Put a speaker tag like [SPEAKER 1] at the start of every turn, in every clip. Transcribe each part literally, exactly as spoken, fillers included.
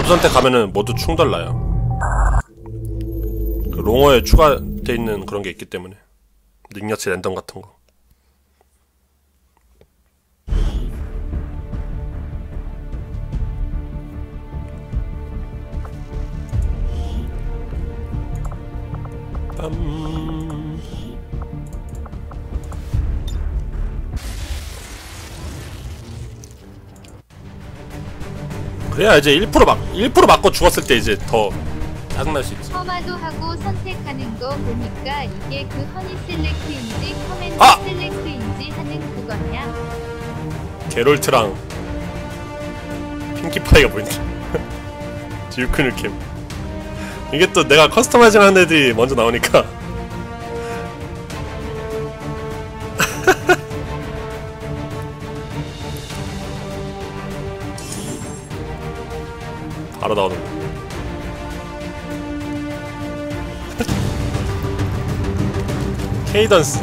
[SPEAKER 1] 선택 가면은 모두 충돌나요. 그 롱어에 추가돼 있는 그런 게 있기 때문에 능력치 랜덤 같은 거. 빰. 그래야 이제 일 퍼센트 막 일 퍼센트 맞고 죽었을 때 이제 더 짜증날 수 있어.
[SPEAKER 2] 험화도 하고 선택하는 거 보니까 이게 그 허니 셀렉트인지 커맨드
[SPEAKER 1] 아!
[SPEAKER 2] 셀렉트인지 하는 그거냐?
[SPEAKER 1] 게롤트랑 핑키파이가 보인다. 듀크 느낌. 이게 또 내가 커스터마이징 하는 애들이 먼저 나오니까 바로 나오는 거. 케이던스.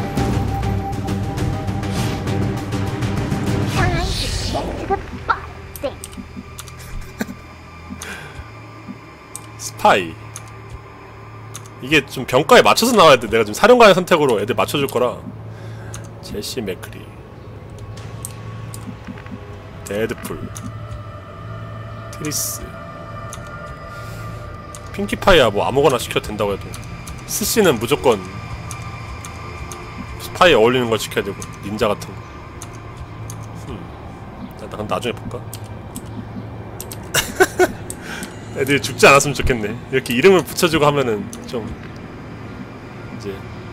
[SPEAKER 1] 스파이. 이게 좀 병가에 맞춰서 나와야 돼. 내가 지금 사령관의 선택으로 애들 맞춰줄 거라. 제시 맥크리, 데드풀, 트리스, 핑키파이야 뭐 아무거나 시켜도 된다고 해도 스씨는 무조건 스파이에 어울리는 걸 시켜야 되고 닌자 같은 거. 음. 나 그럼 나중에 볼까? 애들이 죽지 않았으면 좋겠네. 이렇게 이름을 붙여주고 하면은 좀 이제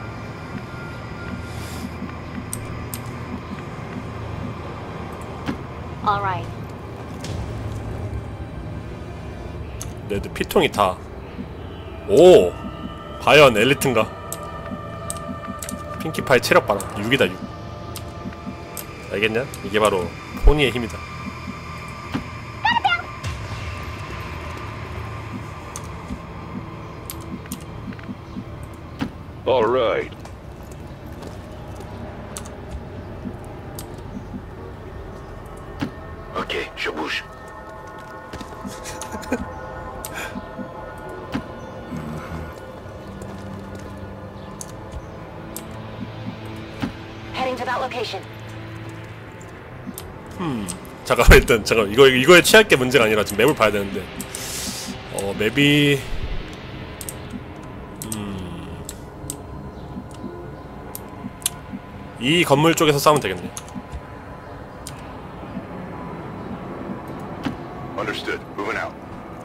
[SPEAKER 3] Alright.
[SPEAKER 1] 레드 피통이 다. 오! 과연 엘리트인가? 핑키파이 체력 봐라. 육이다 육. 알겠냐? 이게 바로 포니의 힘이다.
[SPEAKER 4] Alright. Ok, je bouge.
[SPEAKER 3] Heading to that location.
[SPEAKER 1] 음. 잠깐만 일단 잠깐 이거 이거에 취할 게 문제가 아니라 지금 맵을 봐야 되는데. 어 맵이 음. 이 건물 쪽에서 싸우면 되겠네.
[SPEAKER 4] Understood. Moving out.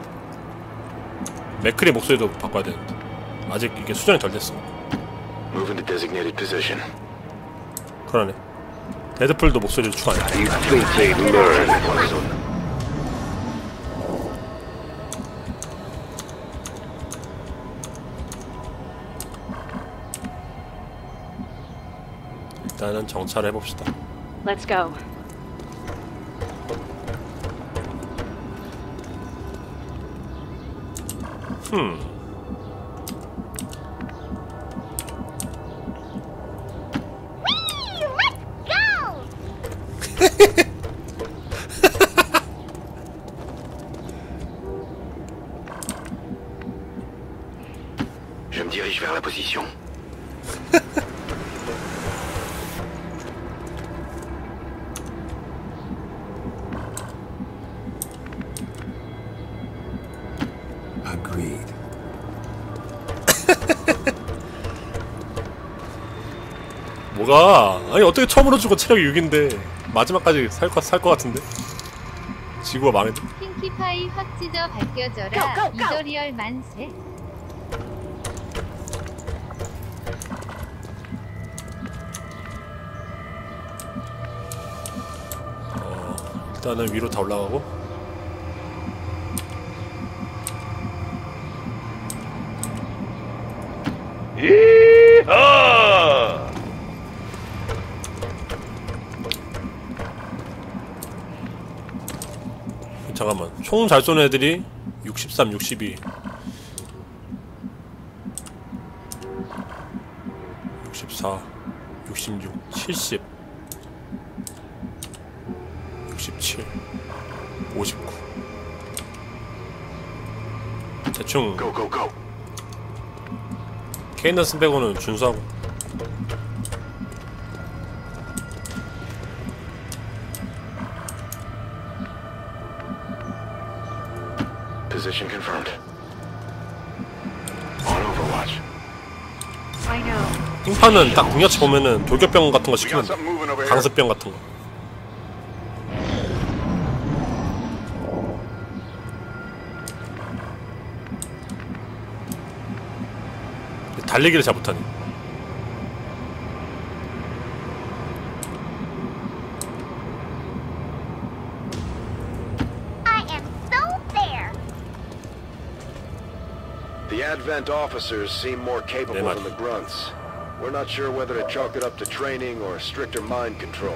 [SPEAKER 1] 맥크리 목소리도 바꿔야 되는데 아직 이게 수정이 덜 됐어.
[SPEAKER 4] Move into designated position.
[SPEAKER 1] 그러네. 데드풀도 목소리를 추가해.
[SPEAKER 4] You think they'd learn?
[SPEAKER 1] 일단은 정찰을 해봅시다.
[SPEAKER 3] Let's go.
[SPEAKER 1] 흠.
[SPEAKER 4] Je me dirige vers la position.
[SPEAKER 5] Agreed.
[SPEAKER 1] 뭐가? 아니 어떻게 처음으로 주고 체력이 육인데 마지막까지 살 것 살 것 같은데? 지구가 망했네.
[SPEAKER 2] 핑키파이 확 찢어 밝혀져라. 이더리얼 만세.
[SPEAKER 1] 어, 일단은 위로 다 올라가고.
[SPEAKER 4] Yeehaw!
[SPEAKER 1] 잠깐만. 총 잘 쏘는 애들이 육십삼, 육십이, 육십사, 육십육, 칠십, 육십칠, 오십구. 대충
[SPEAKER 4] Go, go, go.
[SPEAKER 1] 케이던스 빼고는 준수하고.
[SPEAKER 4] Position confirmed. On Overwatch.
[SPEAKER 3] I know.
[SPEAKER 1] 핑파는 딱 능력치 보면은 돌격병 같은 거
[SPEAKER 4] We
[SPEAKER 1] 시키면
[SPEAKER 4] got
[SPEAKER 1] 돼.
[SPEAKER 4] something moving over here.
[SPEAKER 1] 강습병 같은 거. 달리기를 잘 못하네.
[SPEAKER 5] I am so there.
[SPEAKER 4] The Advent officers seem more capable
[SPEAKER 1] Yeah,
[SPEAKER 4] than the grunts. We're not sure whether to chalk it up to training or stricter mind control.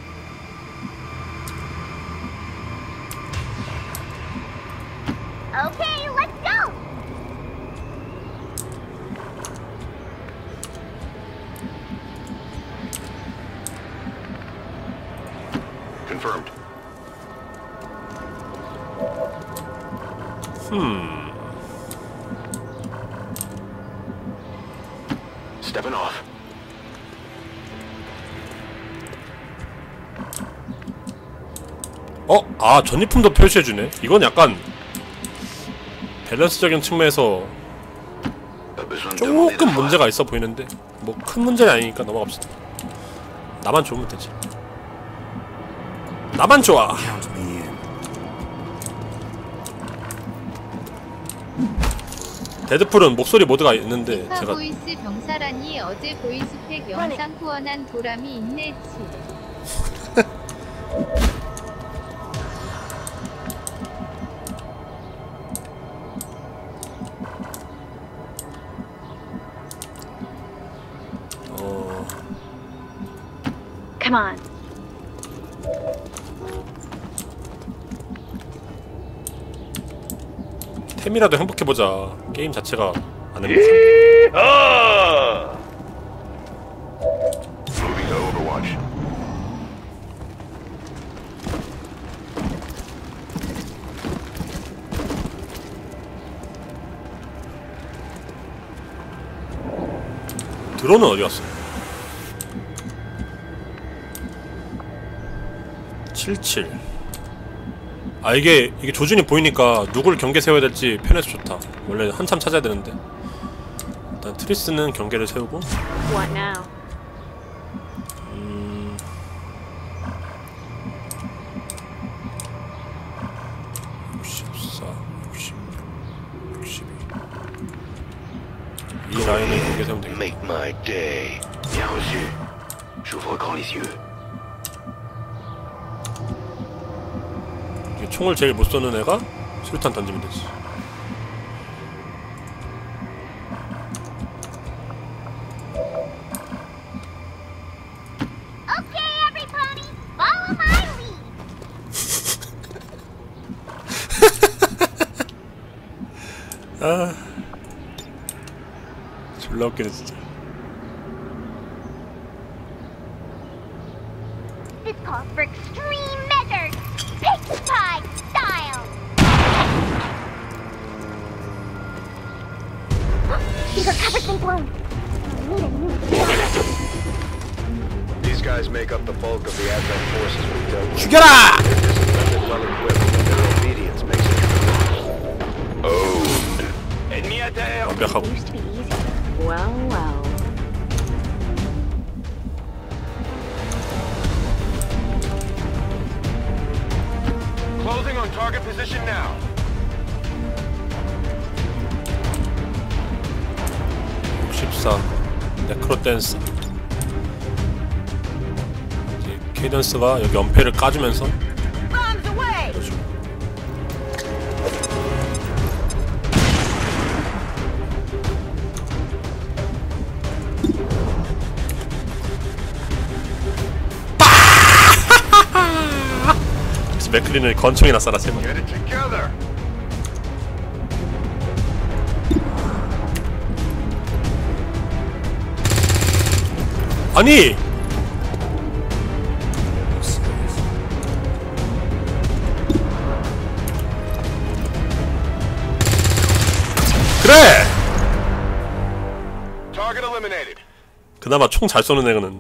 [SPEAKER 5] Okay, let's go.
[SPEAKER 4] Confirmed.
[SPEAKER 1] 음.
[SPEAKER 4] Stepping off.
[SPEAKER 1] 어? 아, 전리품도 표시해주네. 이건 약간 밸런스적인 측면에서
[SPEAKER 4] Pas besoin de demander de
[SPEAKER 1] 조금
[SPEAKER 4] voir.
[SPEAKER 1] 문제가 있어 보이는데 뭐 큰 문제는 아니니까 넘어갑시다. 나만 좋으면 되지. 나만 좋아. 데드풀은 목소리 모드가 있는데
[SPEAKER 2] 파
[SPEAKER 1] 제가
[SPEAKER 2] 보이스 병사라니 어제 보이스팩 영상 후원한 보람이 있네. 치.
[SPEAKER 1] 어...
[SPEAKER 3] Come on.
[SPEAKER 1] 템이라도 행복해보자. 게임 자체가 안 행복해.
[SPEAKER 4] Ah! Moving to Overwatch.
[SPEAKER 1] 드론은 어디 갔어? 칠십칠. 아 이게 이게 조준이 보이니까 누굴 경계 세워야 될지 편해서 좋다. 원래 한참 찾아야 되는데. 일단 트리스는 경계를 세우고.
[SPEAKER 3] What now?
[SPEAKER 1] 음... 육십사, 육십육, 육십이. 이 라인을 경계 세우면 되겠다.
[SPEAKER 4] Make my day. Bien reçu. J'ouvre grand les yeux.
[SPEAKER 1] 이게 총을 제일 못 쏘는 애가 수류탄 던지면 되지.
[SPEAKER 5] Okay, everybody, follow my lead.
[SPEAKER 1] 아 졸라 웃기네 진짜.
[SPEAKER 5] This calls for extreme measures. Pig pie style. Speaker cover's been blown. I need a new.
[SPEAKER 4] These guys make up the bulk of the Advent forces we've dealt with.
[SPEAKER 1] 죽여라!
[SPEAKER 4] They're well equipped, and their obedience makes it. Owned. Ennemi à terre.
[SPEAKER 1] 완벽하고.
[SPEAKER 3] Used to be easy. Well, well.
[SPEAKER 4] Closing on target position now.
[SPEAKER 1] 육십사. 네크로 댄스. 이제 케이던스가 여기 연패를 까주면서
[SPEAKER 5] Bombs away.
[SPEAKER 1] 그렇죠. 그래서 맥클린을 권총이나 쏴라 제발.
[SPEAKER 4] Get it together.
[SPEAKER 1] 아니! 그나마 총 잘 쏘는 애는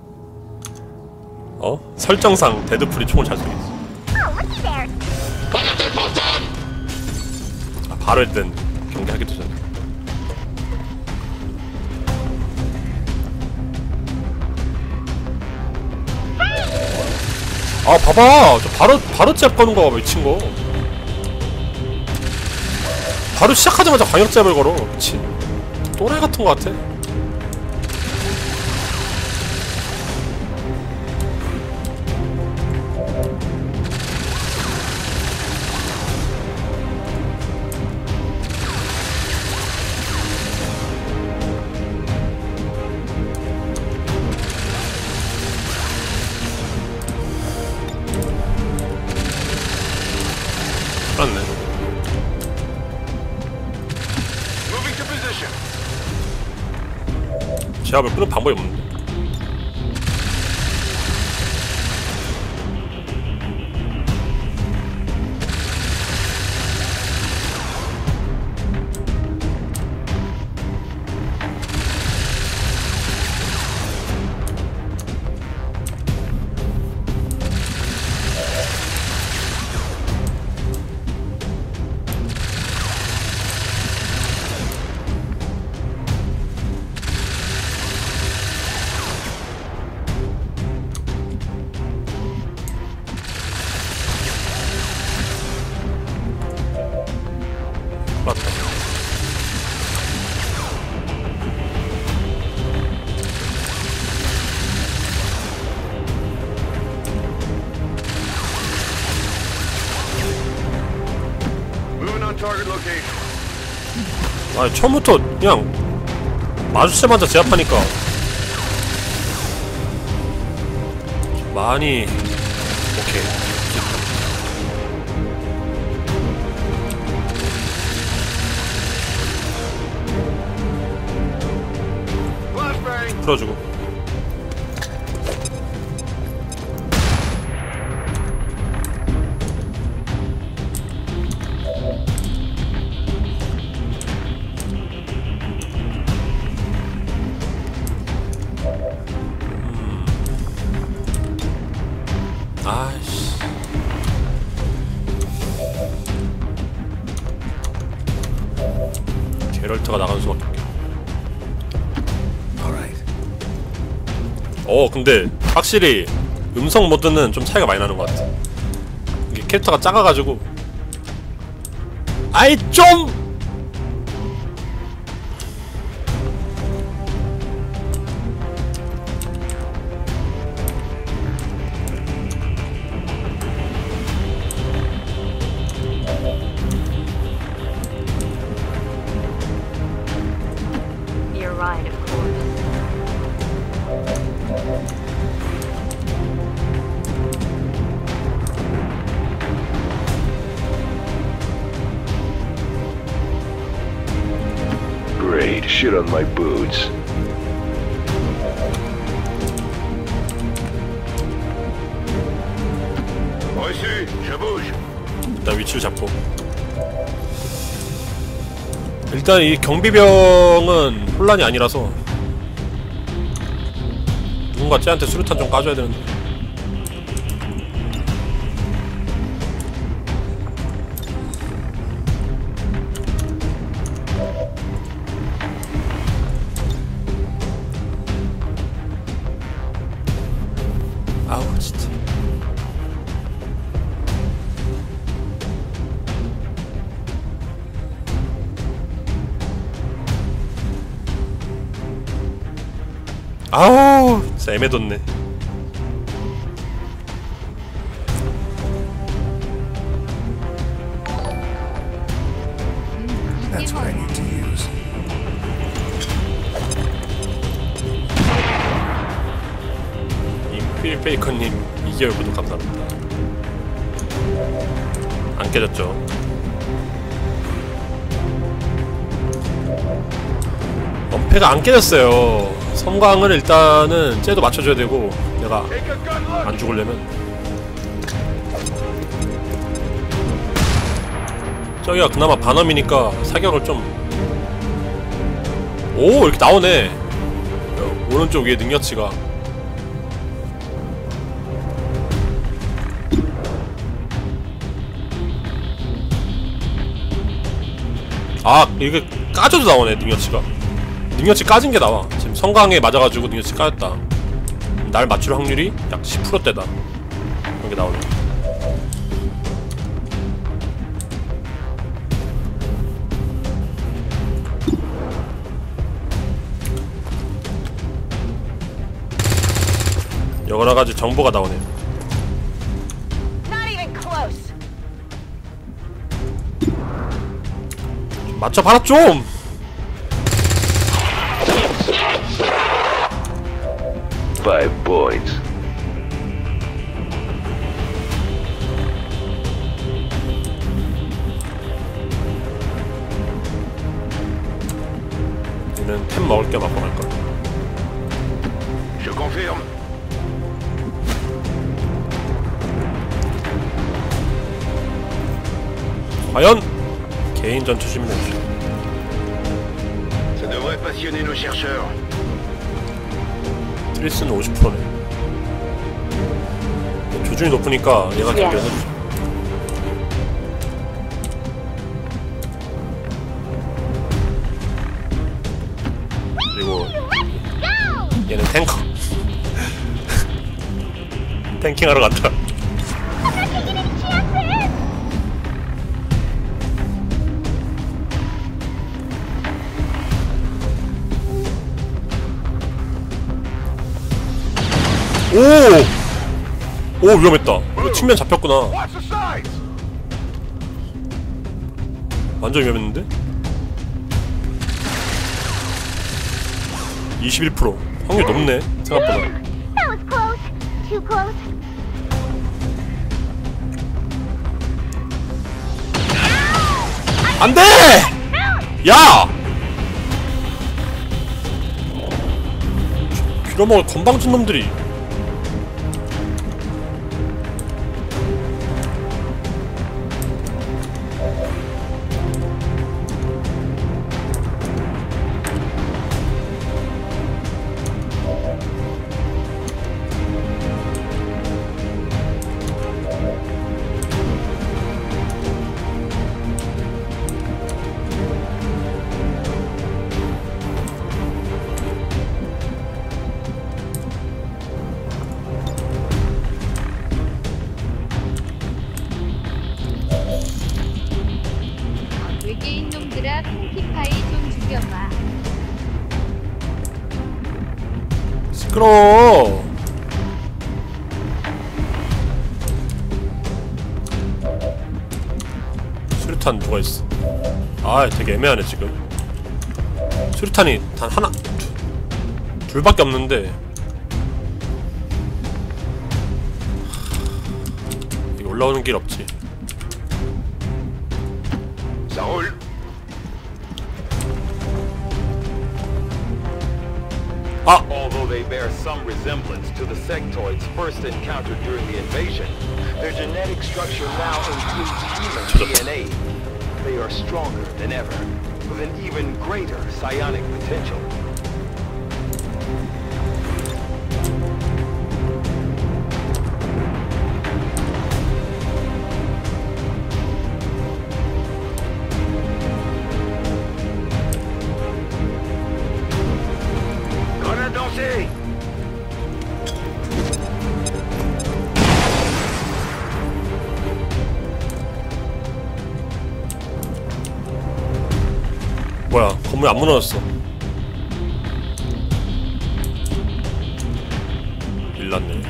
[SPEAKER 1] 어? 설정상 데드풀이 총을 잘 쏘겠지.
[SPEAKER 5] Oh, looky there.
[SPEAKER 1] 아, 바로 일단 경기하기도 전에. 아 봐봐, 저 바로 바로 잽 거는 거 미친 거. 바로 시작하자마자 광역 잽을 걸어. 미친 또라이 같은 거 같아. 맞네.
[SPEAKER 4] Moving to position.
[SPEAKER 1] 제압을 끊을 방법이 없는데. 맞다.
[SPEAKER 4] Moving on target location.
[SPEAKER 1] 아니 처음부터 그냥 마주치자마자 제압하니까 많이 오케이.
[SPEAKER 4] Flashbang.
[SPEAKER 1] 풀어주고. 음. 아이씨. 게럴트가 나가는 수밖에 없겠네. 어 근데 확실히 음성 모드는 좀 차이가 많이 나는 것 같아. 이게 캐릭터가 작아가지고 아이 좀!
[SPEAKER 3] You're right, of course.
[SPEAKER 4] Great. Shit on my boots. Voici, je bouge.
[SPEAKER 1] 일단 위치를 잡고. 일단 이 경비병은 혼란이 아니라서 누군가 쟤한테 수류탄 좀 까줘야 되는데. 아우 진짜. 아우 진짜 애매뒀네.
[SPEAKER 2] That's what I need to use.
[SPEAKER 1] 인필 페이커님 이 개월 구독 감사합니다. 안 깨졌죠? 엄폐가 안 깨졌어요. 섬광을 일단은 쟤도 맞춰줘야 되고 내가 안 죽으려면 저기가 그나마 반엄이니까 사격을 좀 오 이렇게 나오네. 오른쪽 위에 능력치가. 아 이게 까져도 나오네. 능력치가 능력치 까진 게 나와. 지금 성강에 맞아가지고 능력치 까였다. 날 맞출 확률이 약 십 퍼센트대다 그런 게 나오네. 여러 가지 정보가 나오네.
[SPEAKER 5] Not even close.
[SPEAKER 1] 맞춰봐라 좀!
[SPEAKER 4] Five points.
[SPEAKER 1] 얘는 템 먹을 게 맞고 갈까?
[SPEAKER 4] Je confirme.
[SPEAKER 1] 과연! 개인전 투심이네.
[SPEAKER 4] Ça devrait passionner nos chercheurs.
[SPEAKER 1] 트리스는 오십 퍼센트네. 조준이 높으니까 얘가 경기를 해주죠. 그리고 얘는 탱커. 탱킹하러 갔다. 오! 오 위험했다. 이거 측면 잡혔구나.
[SPEAKER 4] Watch the sides.
[SPEAKER 1] 완전 위험했는데? 이십일 퍼센트 확률 높네 생각보다.
[SPEAKER 5] That was close. Too close.
[SPEAKER 1] 안돼! 야! 빌어먹을 건방진 놈들이.
[SPEAKER 2] 외계인 놈들아 핑키파이 좀 죽여봐.
[SPEAKER 1] 시끄러워. 수류탄 누가 있어? 아 되게 애매하네 지금. 수류탄이 단 하나 둘, 둘밖에 없는데 이거 올라오는 길 없지.
[SPEAKER 4] Ça roule.
[SPEAKER 1] 아!
[SPEAKER 6] Although they bear some resemblance to the sectoids first encountered during the invasion, their genetic structure now includes human D N A. They are stronger than ever, with an even greater psionic potential.
[SPEAKER 4] Grenade lancée.
[SPEAKER 1] 뭐야 건물 안 무너졌어. 일났네.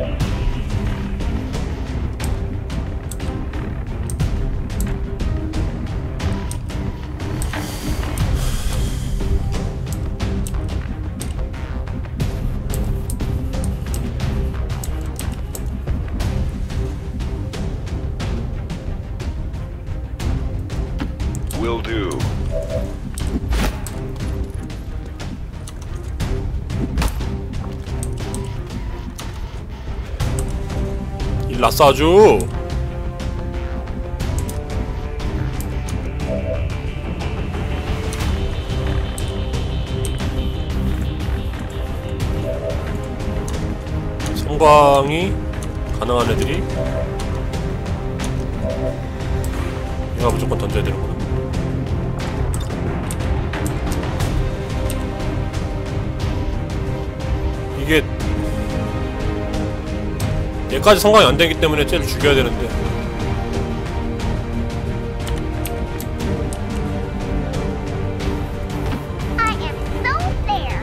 [SPEAKER 4] Will do.
[SPEAKER 1] 일났어 아주. 성광이 가능한 애들이 얘가 무조건 던져야 되는구나. 이게 얘까지 성광이 안 되기 때문에 쟤를 죽여야 되는데
[SPEAKER 5] I am so there.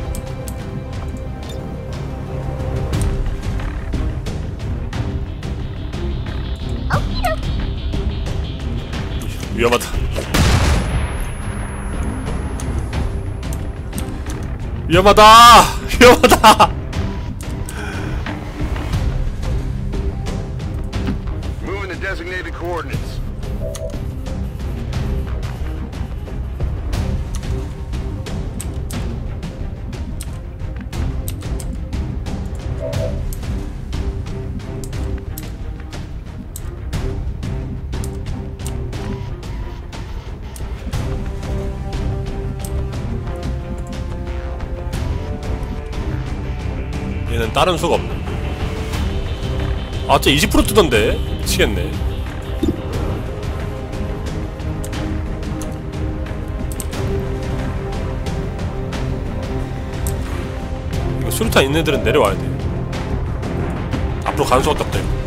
[SPEAKER 5] Okie dokie.
[SPEAKER 1] 위험하다. 위험하다. 위험하다.
[SPEAKER 4] Moving the designated coordinates.
[SPEAKER 1] 얘는 다른 수가 없네. 아, 쟤 이십 퍼센트 뜨던데? 미치겠네. 이거 수류탄 있는 애들은 내려와야 돼. 앞으로 가는 수밖에 없다, 이거.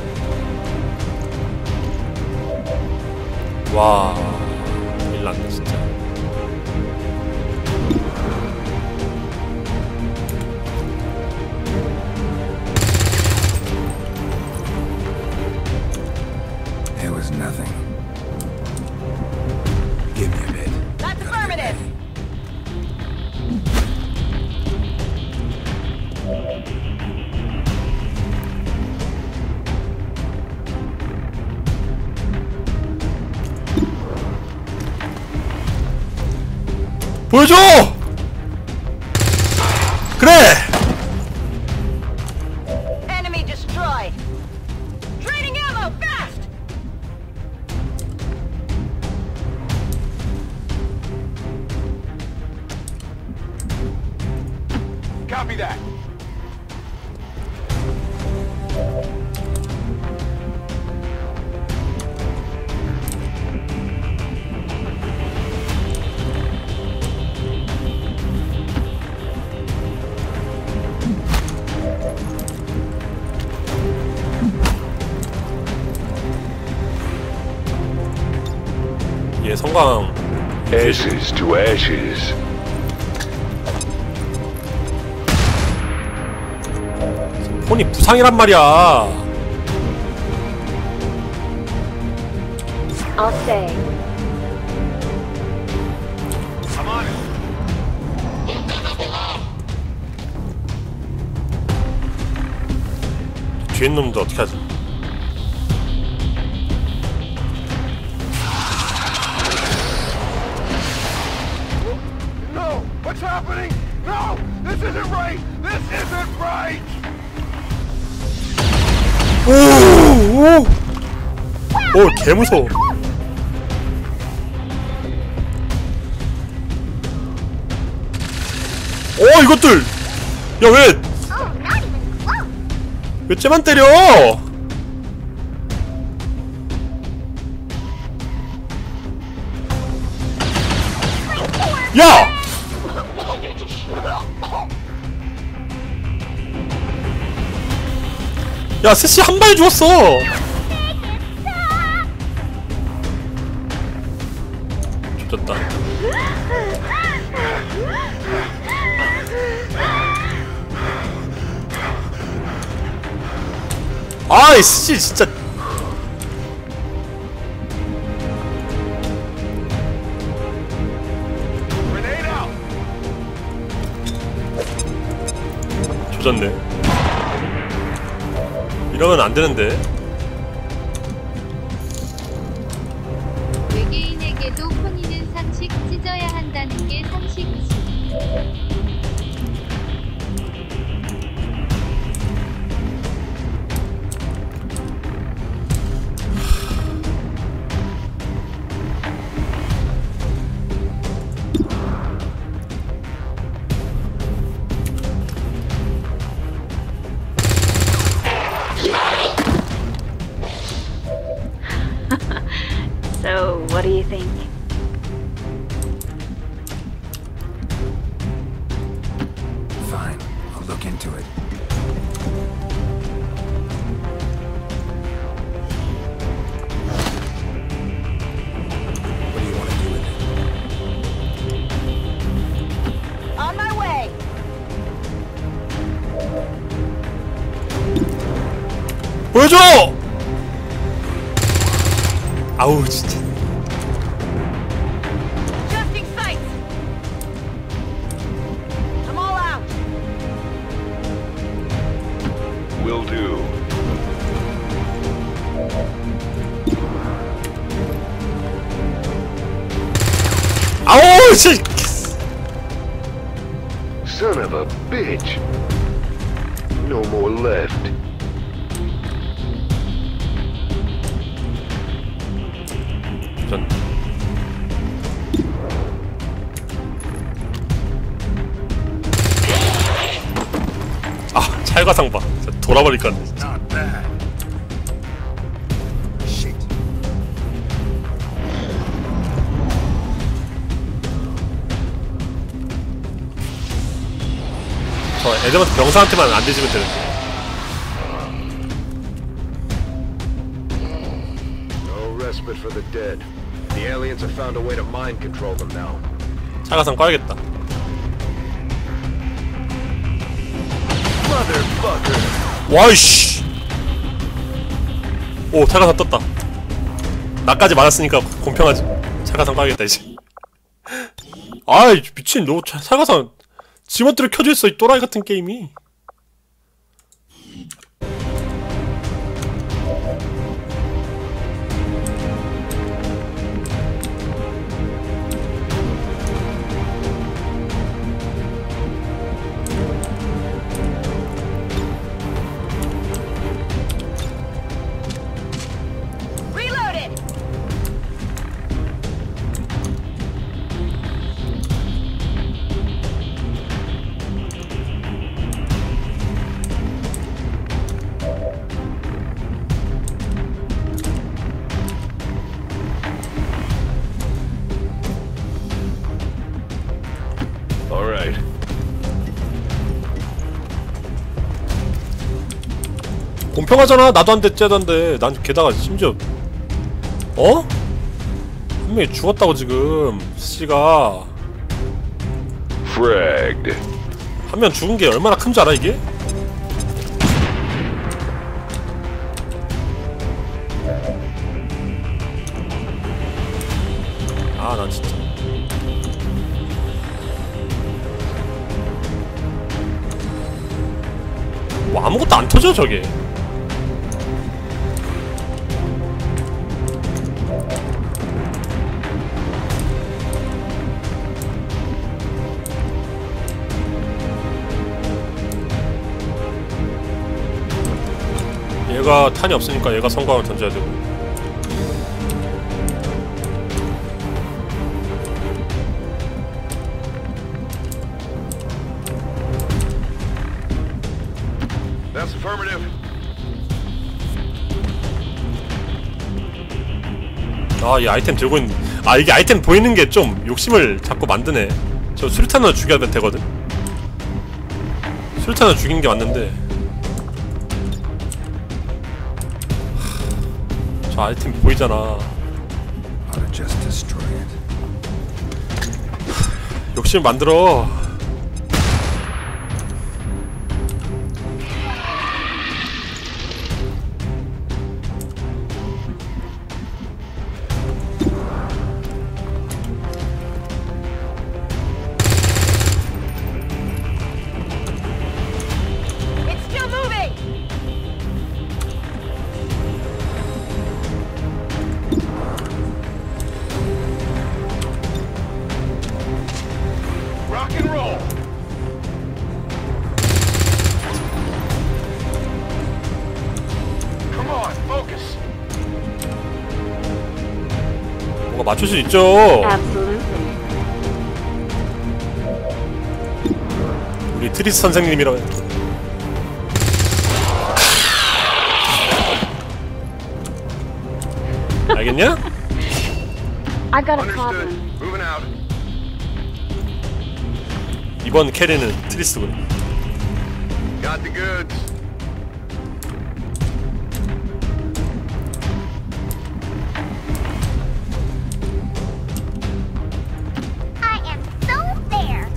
[SPEAKER 1] 와, 큰일 났네, 진짜.
[SPEAKER 7] It was nothing. Give me a bit.
[SPEAKER 3] That's affirmative.
[SPEAKER 1] 보여줘! 그래!
[SPEAKER 3] Enemy destroyed. Trading ammo fast.
[SPEAKER 6] Copy that.
[SPEAKER 1] 얘 성광
[SPEAKER 4] Ashes to ashes.
[SPEAKER 1] 폰이 부상이란 말이야.
[SPEAKER 3] I'll stay.
[SPEAKER 6] I'm on it.
[SPEAKER 1] 뒤에 있는 놈도 어떻게 하지?
[SPEAKER 6] No! What's happening? No! This isn't right! This isn't right!
[SPEAKER 1] 오! 오! 오, 개무서워. 어, 이것들! 야, 왜,
[SPEAKER 5] Oh, not even close.
[SPEAKER 1] 왜 쟤만 때려? 야! 야, 스시 한 발 죽었어! 좋졌다. 아이, 스시 진짜.
[SPEAKER 6] Grenade out!
[SPEAKER 1] 조졌네. 이러면 안 되는데.
[SPEAKER 2] 외계인에게도 포니는 상식 찢어야 한다는 게 상식이지.
[SPEAKER 3] do you think?
[SPEAKER 7] Fine. I'll look into it. What do you want to do with it?
[SPEAKER 3] On my way!
[SPEAKER 1] 보여줘! 아우 진짜.
[SPEAKER 3] Adjusting sights! I'm all out!
[SPEAKER 6] Will do.
[SPEAKER 1] 아우 씨.
[SPEAKER 4] Son of a bitch. No more left.
[SPEAKER 1] 전. 아 찰과상 봐. 진짜 돌아버릴 것 같네. 진짜.
[SPEAKER 7] Not bad. Shit.
[SPEAKER 1] 저 애들한테 병사한테만 안 되지면 되는데.
[SPEAKER 4] No respite for the dead. The aliens have found a way to mind control them now.
[SPEAKER 1] 찰과상 꺼야겠다.
[SPEAKER 4] Motherfucker!
[SPEAKER 1] 와이씨. 오 찰과상 떴다. 나까지 맞았으니까 공평하지. 찰과상 꺼야겠다 이제. 아이 미친 너 찰- 찰과상 지멋대로 켜져 있어 이 또라이 같은 게임이.
[SPEAKER 3] Reloaded!
[SPEAKER 4] All right.
[SPEAKER 1] 공평하잖아. 나도 안 돼, 쟤도 안 돼. 난 게다가 심지어 어? 한 명이 죽었다고 지금 씨가.
[SPEAKER 4] Fragged.
[SPEAKER 1] 한 명 죽은 게 얼마나 큰 줄 알아 이게? 아 난 진짜 뭐 아무것도 안 터져 저게. 얘가 탄이 없으니까 얘가 성광을 던져야 되고.
[SPEAKER 4] That's affirmative.
[SPEAKER 1] 아, 이 아이템 들고 있는. 아, 이게 아이템 보이는 게 좀 욕심을 자꾸 만드네. 저 수류탄으로 죽여야 되거든. 수류탄으로 죽이는 게 맞는데. 하, 저 아이템 보이잖아.
[SPEAKER 7] Ought to just destroy it.
[SPEAKER 1] 욕심 만들어.
[SPEAKER 3] It's still moving!
[SPEAKER 6] Rock and roll. Come on, focus.
[SPEAKER 1] 뭔가 맞출 수 있죠.
[SPEAKER 3] Absolutely.
[SPEAKER 1] 우리 트리스 선생님이라고. 알겠냐?
[SPEAKER 5] I got a
[SPEAKER 4] Understood.
[SPEAKER 5] problem.
[SPEAKER 4] Moving out.
[SPEAKER 1] 이번 캐리는 트리스군.
[SPEAKER 4] Got the goods.
[SPEAKER 5] I am so there.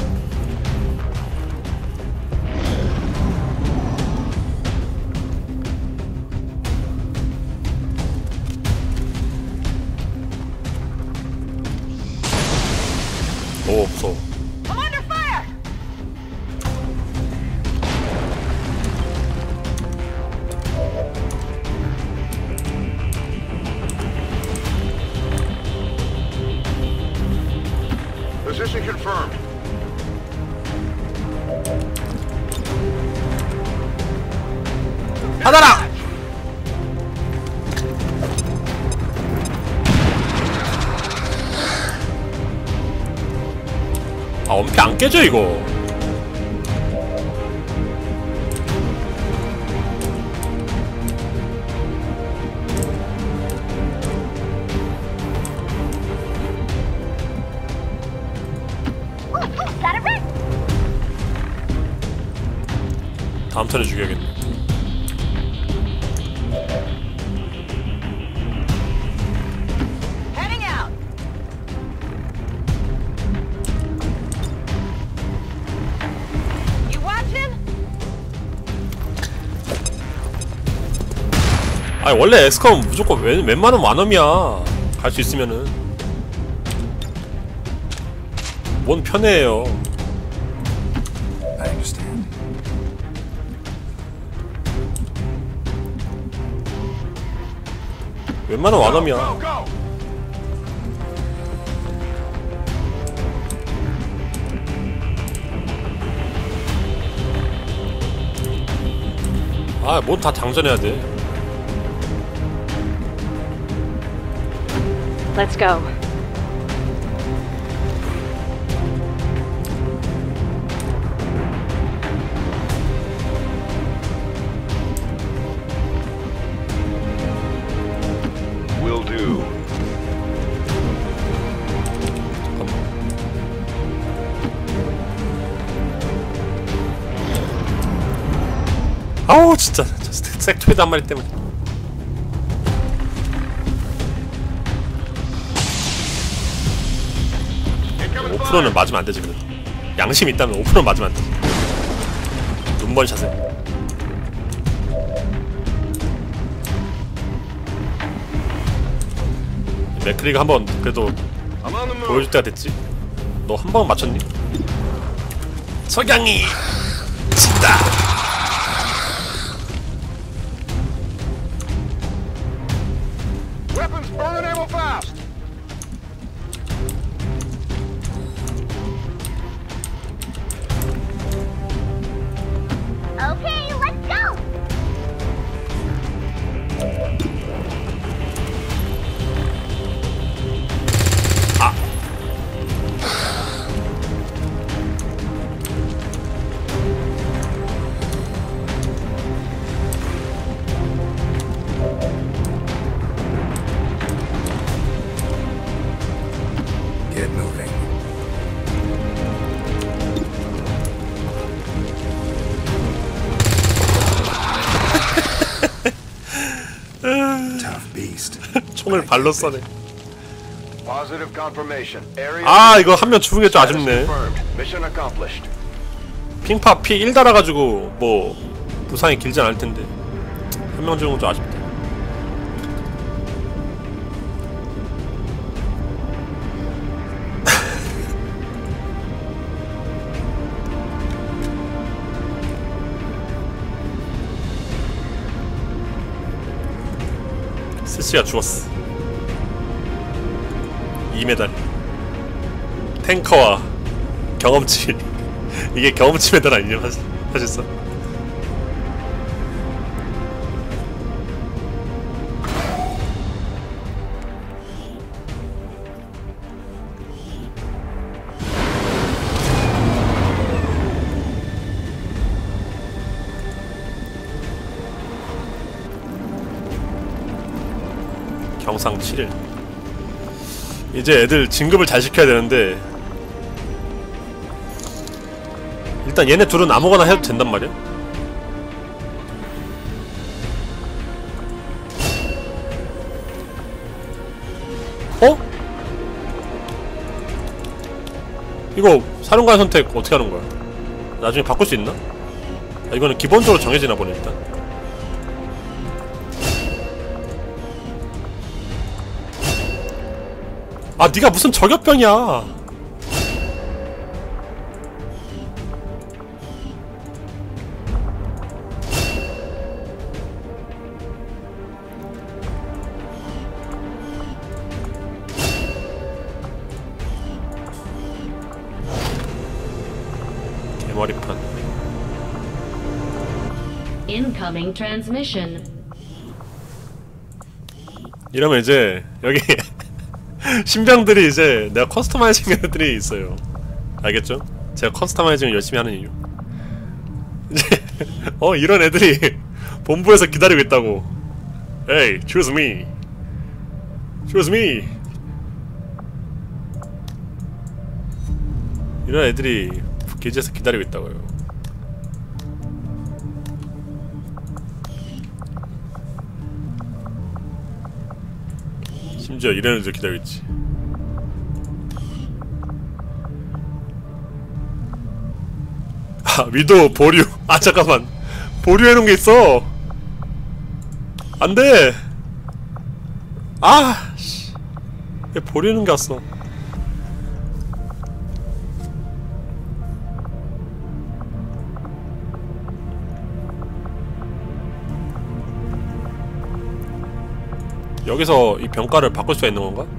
[SPEAKER 1] 오 무서워.
[SPEAKER 3] I'm under fire!
[SPEAKER 4] Position confirmed.
[SPEAKER 1] 하나라. 아 엄폐 안 깨져 이거.
[SPEAKER 5] Got it right.
[SPEAKER 1] 다음 턴에 죽여야겠네.
[SPEAKER 3] Heading out! You watching?
[SPEAKER 1] 아니 원래 엑스컴 무조건 웬, 웬만하면 만원이야. 갈 수 있으면은. 뭔 편해요.
[SPEAKER 7] I understand.
[SPEAKER 1] 웬만하면 만원이야.
[SPEAKER 4] Go, go.
[SPEAKER 1] 아 뭔 다 장전해야 돼.
[SPEAKER 8] Let's go.
[SPEAKER 4] Will do.
[SPEAKER 1] 아우 진짜 저 색- 섹토이드 한 마리 때문에.
[SPEAKER 4] Incoming
[SPEAKER 1] 오
[SPEAKER 4] fire.
[SPEAKER 1] 퍼센트는 맞으면 안 되지 그래도. 양심 있다면 오 퍼센트 맞으면 안 되지. 눈먼 샷을. 맥크리가 한번 그래도
[SPEAKER 4] I'm on the move.
[SPEAKER 1] 보여줄 때가 됐지. 너 한 방 맞췄니? 석양이 진다.
[SPEAKER 4] Weapons burning ammo fast.
[SPEAKER 5] Okay, let's go.
[SPEAKER 7] Get moving. Tough beast.
[SPEAKER 1] 총을 발로 쏘네.
[SPEAKER 4] Positive confirmation. Area.
[SPEAKER 1] 아 이거 한 명 죽은 게 좀
[SPEAKER 4] status
[SPEAKER 1] 아쉽네.
[SPEAKER 4] confirmed. Mission accomplished.
[SPEAKER 1] 핑파 피 일 달아가지고 뭐 부상이 길진 않을 텐데 한 명 죽은 건 좀 아쉽다. 스시가 죽었어. 이 메달. 탱커와 경험치. 이게 경험치 메달 아니냐 사실, 사실상. 경상 칠 일. 이제 애들 진급을 잘 시켜야 되는데 일단 얘네 둘은 아무거나 해도 된단 말이야. 어? 이거 사령관 선택 어떻게 하는 거야? 나중에 바꿀 수 있나? 아, 이거는 기본적으로 정해지나 보네 일단. 아 니가 무슨 저격병이야. 개머리판.
[SPEAKER 8] Incoming transmission.
[SPEAKER 1] 이러면 이제 여기 신병들이 이제 내가 커스터마이징 애들이 있어요. 알겠죠? 제가 커스터마이징을 열심히 하는 이유. 이제 어 이런 애들이 본부에서 기다리고 있다고. Hey, choose me. Choose me. 이런 애들이 기지에서 기다리고 있다고요. 심지어 이런 애들 기다리고 있지. 아 위도 보류. 아 잠깐만 보류해놓은 게 있어. 안돼. 아 씨. 왜 보류해놓은 게 왔어. 여기서 이 병가를 바꿀 수가 있는 건가?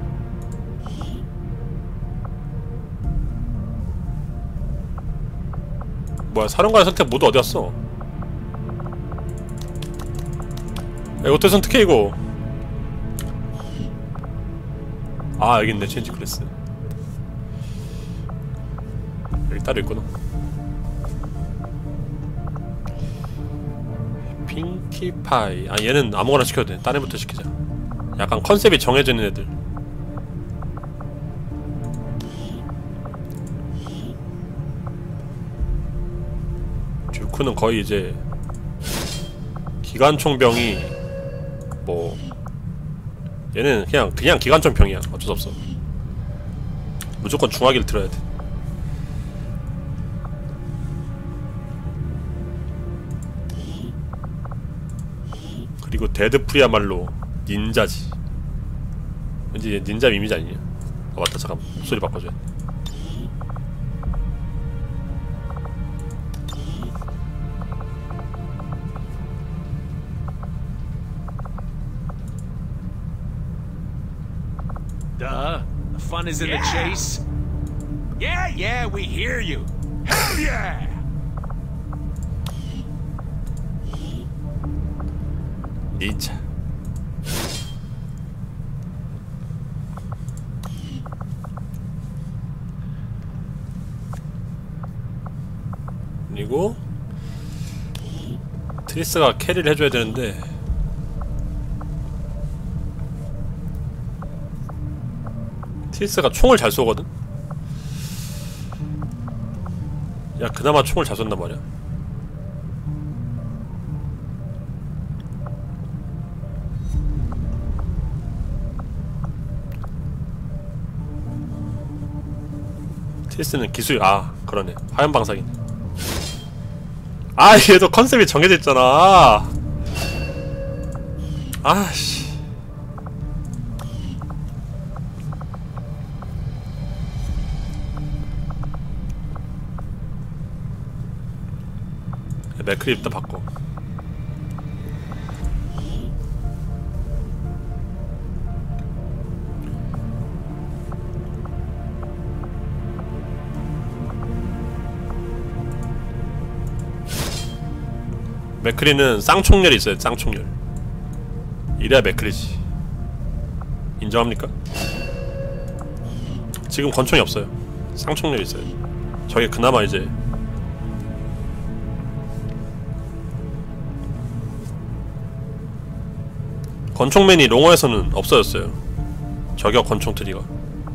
[SPEAKER 1] 뭐야 사령관의 선택 모두 어디 갔어? 이거 어떻게 선택해 이거? 아 여기 있네. 체인지 클래스. 여기 따로 있구나. 핑키파이. 아 얘는 아무거나 시켜도 돼. 딴 애부터 시키자. 약간 컨셉이 정해져 있는 애들. 듀크는 거의 이제 기관총병이 뭐 얘는 그냥 그냥 기관총병이야. 어쩔 수 없어. 무조건 중화기를 들어야 돼. 그리고 데드풀이야말로 닌자지. 왠지 얘 닌자 이미지 아니냐? 아 맞다 잠깐만 목소리 바꿔줘야 돼.
[SPEAKER 9] Duh. The fun is in the chase. Yeah, yeah, we hear you. Hell yeah!
[SPEAKER 1] 닌자. 그리고 트리스가 캐리를 해줘야 되는데 트리스가 총을 잘 쏘거든? 야 그나마 총을 잘 쏜단 말이야. 트리스는 기술 아 그러네 화염방사기네. 아 얘도 컨셉이 정해져 있잖아. 아씨. 맥크리 일단 바꿔. 맥크리는 쌍총열이 있어요. 쌍총열. 이래야 맥크리지. 인정합니까? 지금 권총이 없어요. 쌍총열이 있어요. 저게 그나마 이제 권총맨이 롱어에서는 없어졌어요. 저격 권총 트리가.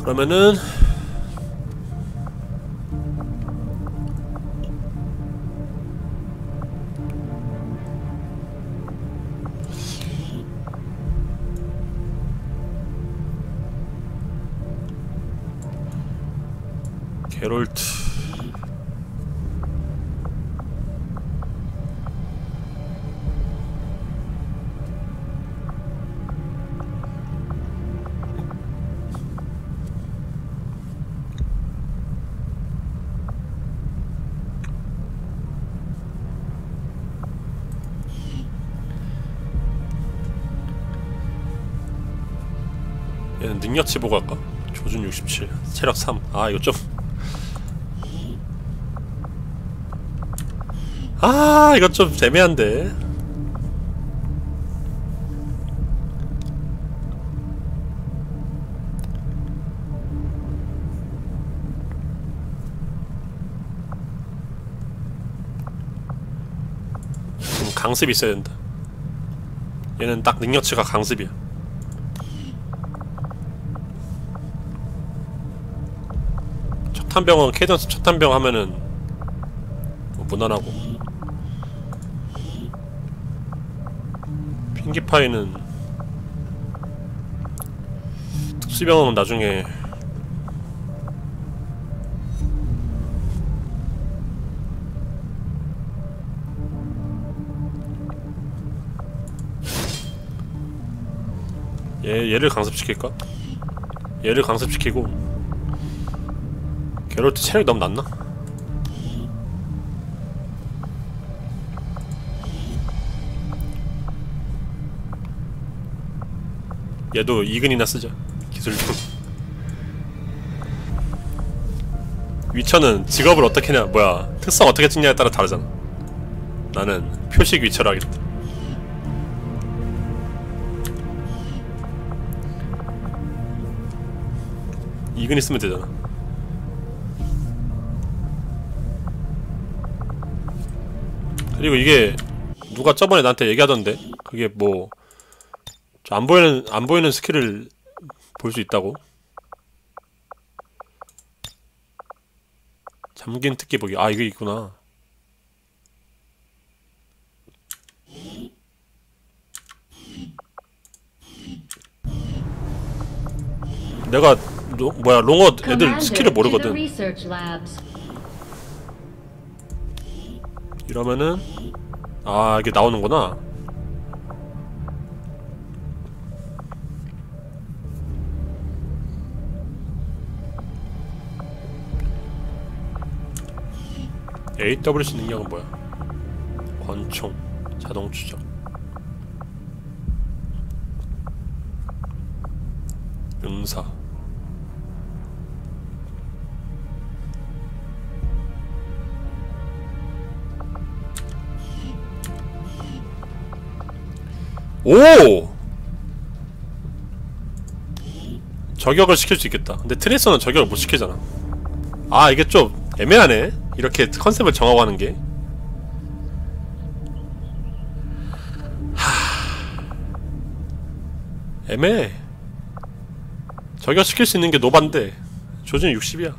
[SPEAKER 1] 그러면은 게롤트 얘는 능력치 보고 할까? 조준 육십칠, 체력 삼. 아 이거 좀 아 이거 좀 애매한데. 음, 강습이 있어야 된다. 얘는 딱 능력치가 강습이야. 척탄병은 케이던스 척탄병 하면은 뭐 무난하고, 핑기파이는 특수병은 나중에 얘, 얘를 강습시킬까? 얘를 강습시키고 게롤트 체력이 너무 낮나? 얘도 이근이나 쓰자. 기술 좀. 위쳐는 직업을 어떻게 냐 뭐야 특성 어떻게 찍냐에 따라 다르잖아. 나는 표식 위쳐를 하겠다. 이근이 쓰면 되잖아. 그리고 이게 누가 저번에 나한테 얘기하던데, 그게 뭐 안 보이는 안 보이는 스킬을 볼 수 있다고. 잠긴 특기 보기. 아 이게 있구나. 내가 로, 뭐야 롱어 애들 스킬을 모르거든. 이러면은 아 이게 나오는구나. 에이더블유씨 능력은 뭐야? 권총, 자동 추적, 응사. 오! 저격을 시킬 수 있겠다. 근데 트레이서는 저격을 못 시키잖아. 아 이게 좀 애매하네. 이렇게 컨셉을 정하고 하는 게. 하... 애매해. 저격시킬 수 있는 게 노반데 조준이 육십이야.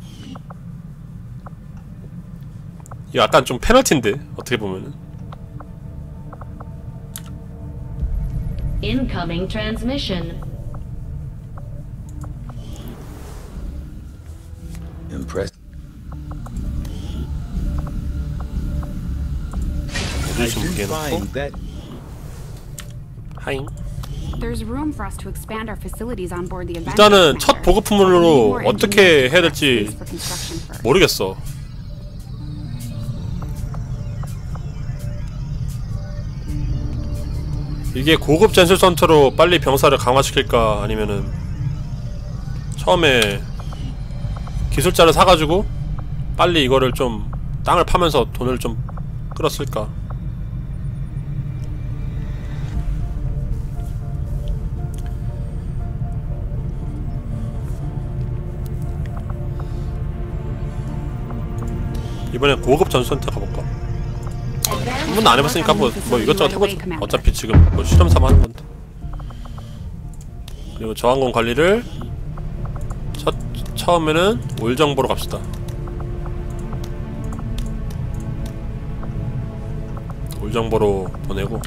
[SPEAKER 1] 이거 약간 좀 페널티인데 어떻게 보면은.
[SPEAKER 8] Incoming transmission.
[SPEAKER 7] Impressed.
[SPEAKER 1] I do find that. 하잉.
[SPEAKER 10] There's room for us to expand our facilities on board the Avenger.
[SPEAKER 1] 일단은 첫 보급품으로 어떻게 해야 될지 모르겠어. 이게 고급 전술 선투로 빨리 병사를 강화시킬까, 아니면은 처음에 기술자를 사가지고 빨리 이거를 좀 땅을 파면서 돈을 좀 끌었을까. 이번에 고급 전술센터 가볼까? 한 번도 안 해봤으니까 뭐, 뭐 이것저것 해보자. 어차피 지금 뭐 실험 삼아 하는 건데. 그리고 저항공 관리를 처음에는 오일 정보로 갑시다. 오일 정보로 보내고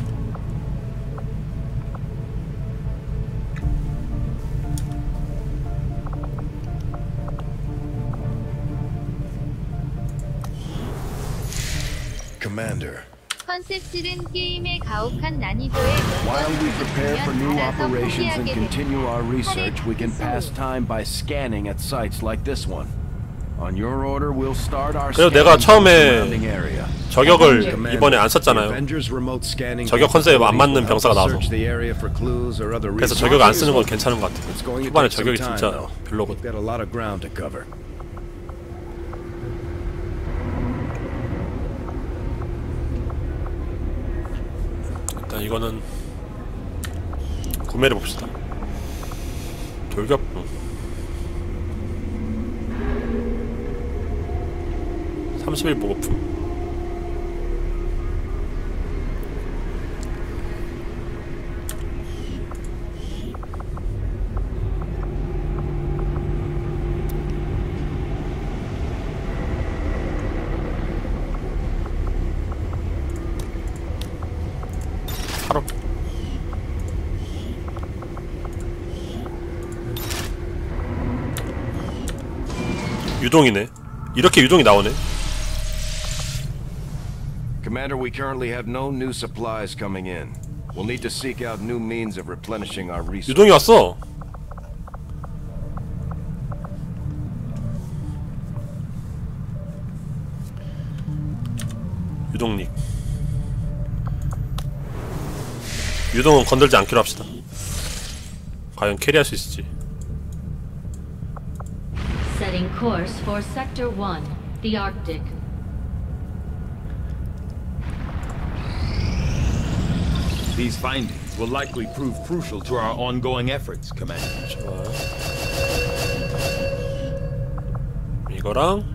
[SPEAKER 4] Commander,
[SPEAKER 2] 컨셉질은 게임의 가혹한 난이도에
[SPEAKER 11] While we prepare for new
[SPEAKER 2] 알아서
[SPEAKER 11] operations and
[SPEAKER 2] 포기하게
[SPEAKER 11] continue our
[SPEAKER 2] 됩니다.
[SPEAKER 11] research, we can pass time by scanning at sites like this one. On your order, we'll start our
[SPEAKER 1] 그래서 내가
[SPEAKER 11] scanning of the
[SPEAKER 1] 처음에
[SPEAKER 11] surrounding area.
[SPEAKER 1] 저격을 이번에 안 썼잖아요. 저격 컨셉에 안 맞는 병사가 나와서. 그래서 저격 안 쓰는 건 괜찮은 것 같아. 초반에 저격이 진짜 별로거든. 일단 이거는 구매를 봅시다. 돌격부 삼십일 보급품. 팔 억. 유동이네. 이렇게 유동이 나오네.
[SPEAKER 11] Commander, we currently have no new supplies coming in. We'll need to seek out new means of replenishing our resources.
[SPEAKER 1] 유동이 왔어. 유동닉. 유동은 건들지 않기로 합시다. 과연 캐리할 수 있을지.
[SPEAKER 8] Setting course for Sector one, the Arctic.
[SPEAKER 9] These findings will likely prove crucial to our ongoing efforts, Commander.
[SPEAKER 1] 좋아. 이거랑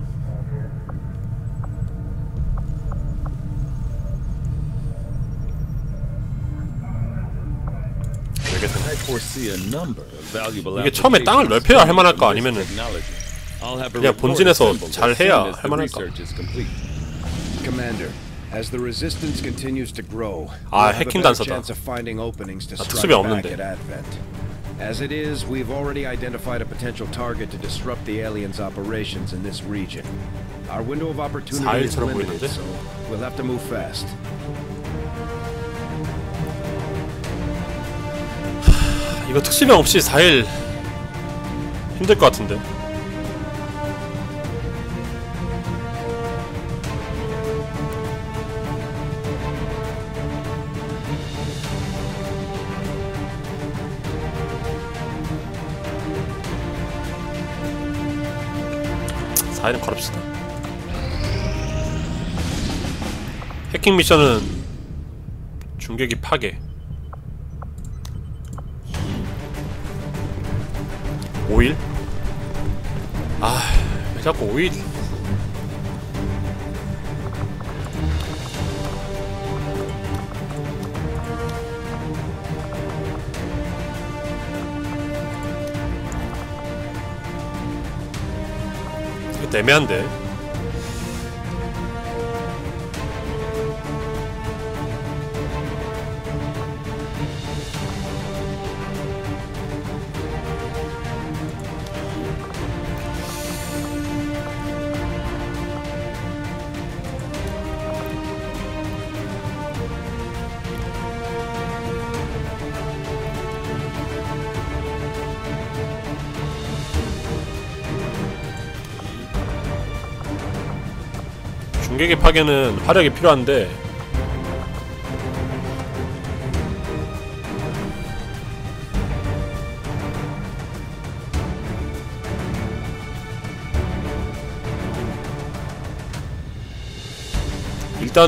[SPEAKER 9] I foresee a number of valuable
[SPEAKER 1] 이게 처음에 땅을 넓혀야 할 만할까 아니면은 그냥 본진에서 잘 해야 할 만할까?
[SPEAKER 11] Commander, as the resistance continues to grow,
[SPEAKER 1] 아,
[SPEAKER 11] we'll have a
[SPEAKER 1] 해킹
[SPEAKER 11] better
[SPEAKER 1] 단서다.
[SPEAKER 11] chance of finding openings to
[SPEAKER 1] 아,
[SPEAKER 11] strike
[SPEAKER 1] 특수비
[SPEAKER 11] back
[SPEAKER 1] 없는데.
[SPEAKER 11] at Advent. As it is, we've already identified a potential target to disrupt the aliens' operations in this region. Our window of opportunity is
[SPEAKER 1] 사일처럼
[SPEAKER 11] limited,
[SPEAKER 1] 보이는데?
[SPEAKER 11] so we'll have to move fast.
[SPEAKER 1] 이거 특수병 없이 사 일 힘들 것 같은데. 사 일은 걸읍시다. 해킹 미션은 중계기 파괴. 오 일? 아, 왜 자꾸 오 일? 이거 애매한데. 중계기 파괴는 화력이 필요한데